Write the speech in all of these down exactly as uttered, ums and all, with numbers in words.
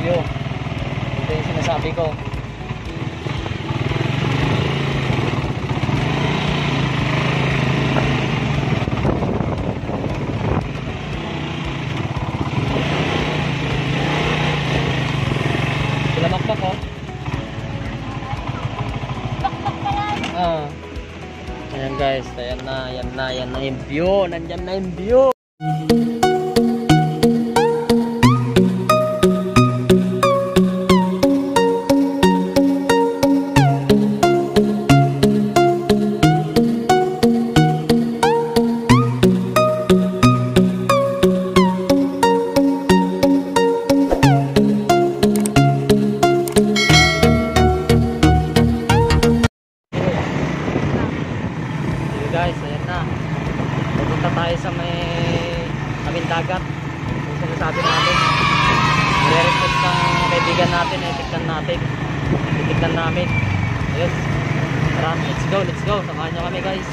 view. Ito yung sinasabi ko. Lamakpak ko. Ah. Ayan guys, ayan na, ayan na, ayan na yung view. Nandyan na yung view. Guys, ayan na. Pupunta tayo sa may tabing dagat. Yung sinasabi natin. I-request ng kaibigan natin. Eh, tignan natin. Titignan namin. Yes. Tara, let's go, let's go. Samahan nyo kami guys.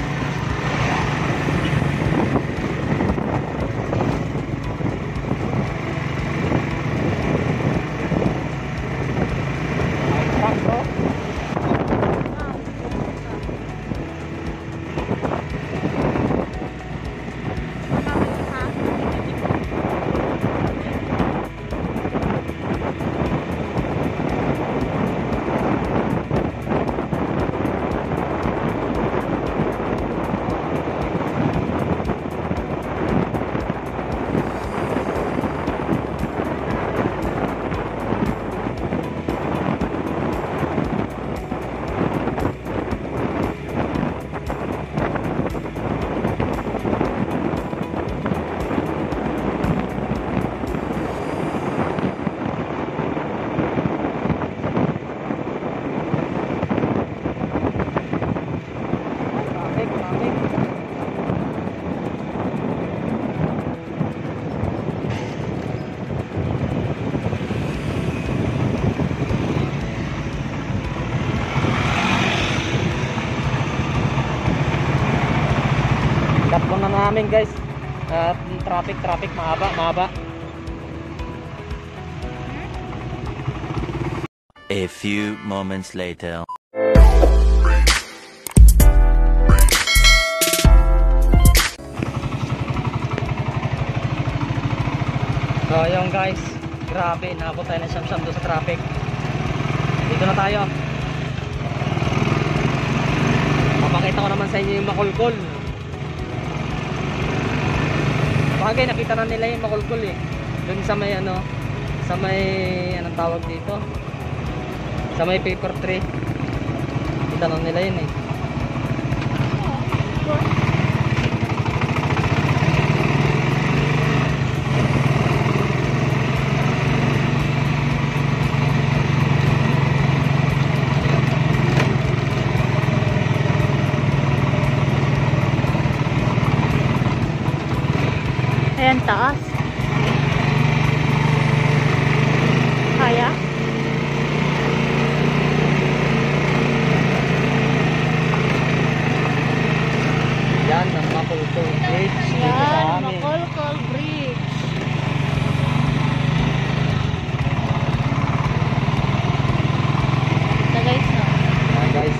Tatlo na namin guys. At uh, traffic, traffic, mahaba, mahaba. A few moments later. So ayun guys, grabe, naabot tayo ng siyam-siyam doon sa traffic. Dito na tayo. Mapakita ko naman sa inyo yung makulkul. Bagay, nakita na nila yung makulkul eh. Doon sa may ano, sa may anong tawag dito, sa may paper tray. Kita na nila yun eh. Ayan, taas. Kaya? Yan, ang Makulkul Bridge dito sa Yan, amin. Makulkul Bridge. Ito guys, no? Yan guys.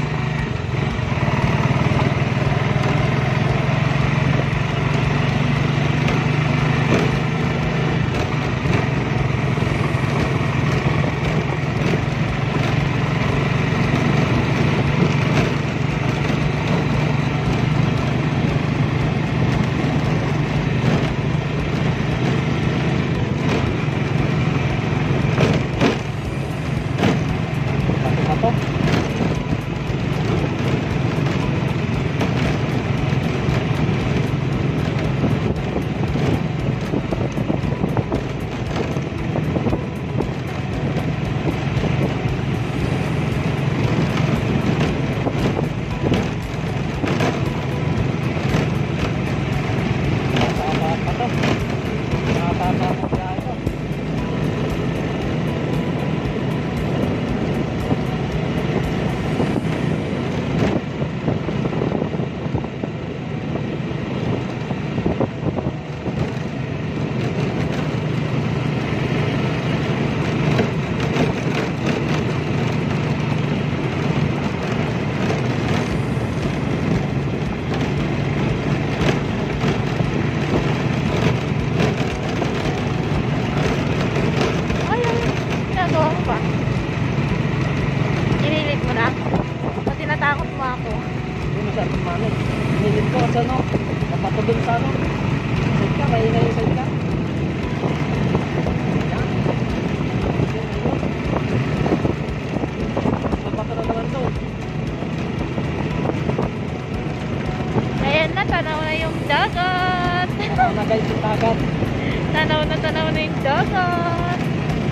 Tanaw na tanaw na yung dagat.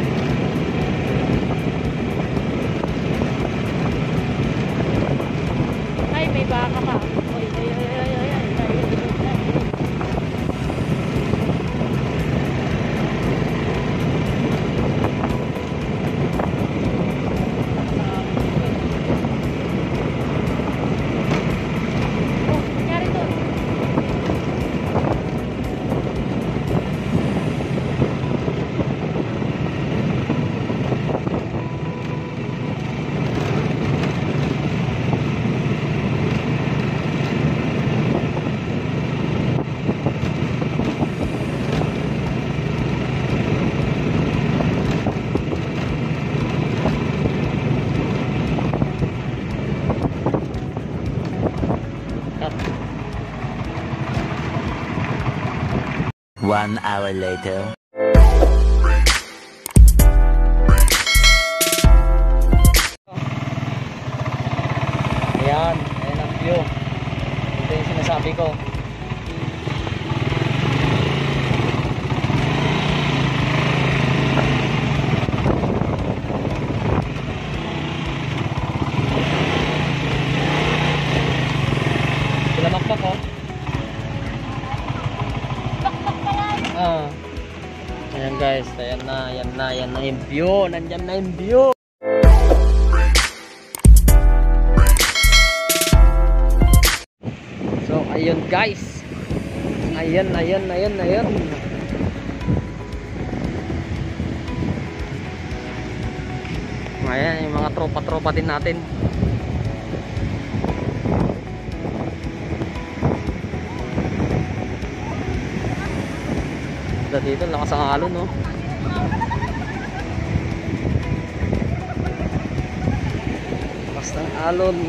Ay, may baka pa. Oy, ay, ay, ay, ay, ay, ay, ay. Oh, nangyari to. One hour later. Ayan, ayan ang view. Ito yung sinasabi ko. Sila makpak oh. Ah. Ayan guys, ayan na, ayan na, ayan na yung view. Nandyan na yung view. So, ayun guys. Ayan, ayan, ayan, ayan. Ayan, yung mga tropa-tropa din natin. Dito, lakas ang alon, no? Lakas ng alon.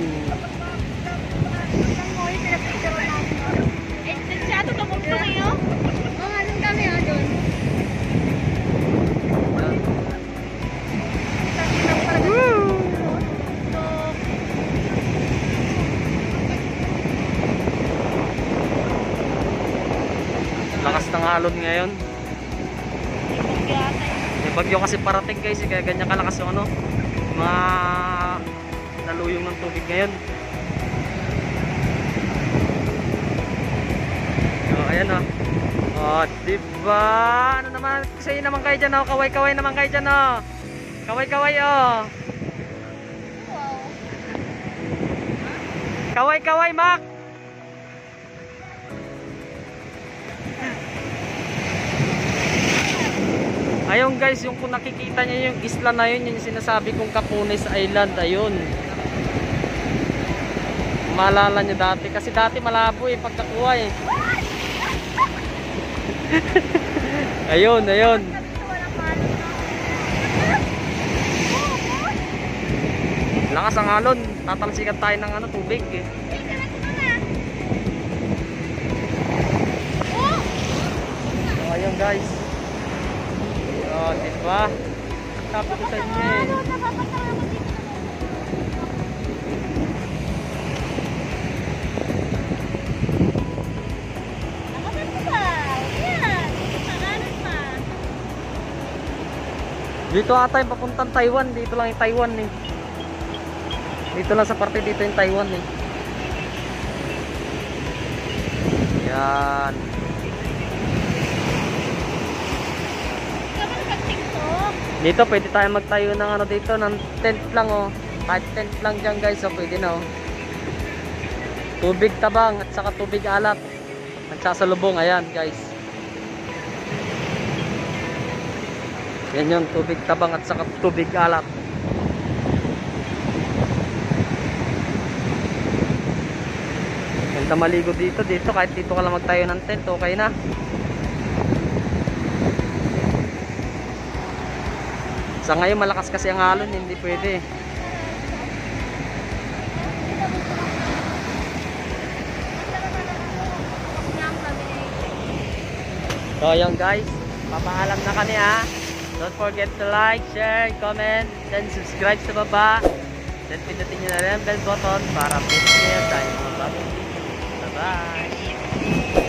Lakas ng alon ngayon. May bagyo kasi parating guys, kaya ganyan kalakas yung ano, mga naluyong ng tubig ngayon. So ayan o. Oh, diba? Ano naman, sa'yo naman kayo dyan o, kaway-kaway naman kayo dyan o. Kaway-kaway o. Kaway-kaway, Mac! Ayun guys, yung kung nakikita niyo yung isla na yun, yung sinasabi kong Capones Island, ayun. Maalala niyo dati, kasi dati malabo eh, pagkakuha eh. Ayun, ayun. Lakas ang alon, tatalsikan tayo ng ano, tubig eh. So ayun guys. Oh, diba? Sabi ko sa inyo eh. Dito ata yung papuntang Taiwan. Dito lang yung Taiwan eh. Dito lang sa parte dito yung Taiwan eh. Yan. Dito pwede tayo magtayo ng ano dito, ng tent lang oh. Kahit tent lang dyan guys, so pwede na oh. Tubig tabang at saka tubig alat. Nagsasalubong, ayan guys. Yan yung tubig tabang at saka tubig alat. Ganda maligo dito, dito kahit dito ka lang magtayo ng tent, okay na. Sa ngayon malakas kasi ang alon, hindi pwede. So yun guys, papaalam na kami ha. Don't forget to like, share, comment, then subscribe sa baba. Then pindutin nyo na rin ang bell button para update nyo tayo mga bagong video. Bye bye!